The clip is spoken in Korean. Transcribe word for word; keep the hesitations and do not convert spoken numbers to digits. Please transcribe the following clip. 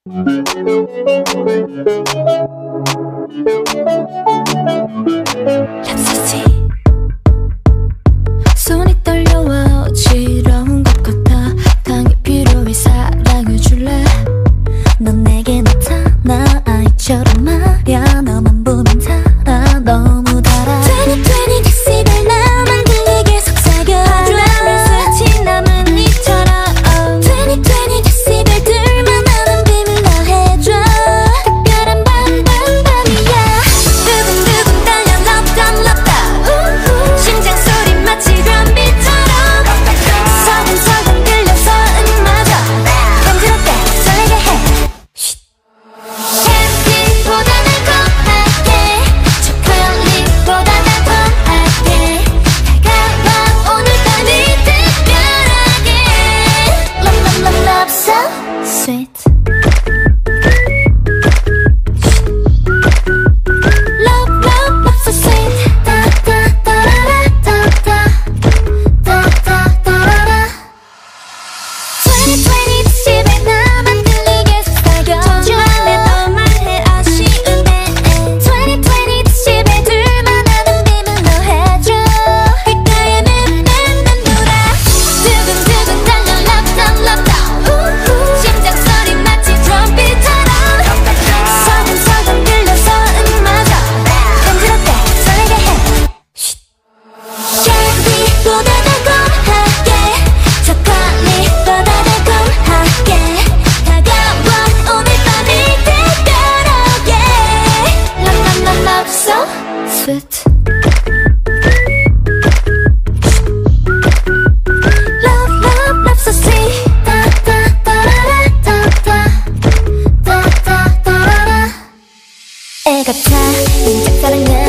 손이 떨려와 어지러운 것 같아. 당이 필요해 사랑을 줄래. 넌 내게 나타나 아이처럼 말야. 너만 보면 달아 너무 달아. 이십, 이십 데시벨 나만 들리게 속삭여. 아드레날린 스친 남은 이처럼. 이십, 이십 데시벨들만 아는 비밀로 해줘. 특별한 밤, 밤, 밤이야. 두근두근 달려 love down, love down. 심장 소리 마치 드럼빗처럼. 서근서근 들려서 음마저 간지럽게 설레게 해. 캔디보다 달콤하게, 초콜릿보다 달콤하게 다가와 오늘 밤이 특별하게. Love, love, love, love, so sweet. Love, love, love, so sweet. Da, da, da, da, da, da, da, da, da. 이십, 이십 데시벨 나만 들리게 속삭여. 전주 안에 너만 해 아쉬운데. 이십, 이십 데시벨들만 아는 비밀로 해줘. 귓가에 맴맴맴 돌아. 두근두근 달려 love down, love down. 심장 소리 마치 드럼빗처럼. 서근서근 들려서 음마저 간지럽게 설레게 해. 캔디보다 달콤하게, 초콜릿보다 달콤하게 다가와 오늘 밤이 특별하게. Love, love, love, love, so sweet. Love, love, love, so sweet. Da, da, da, da, da, da, da, da, da, da. 애가 타 인작 사랑은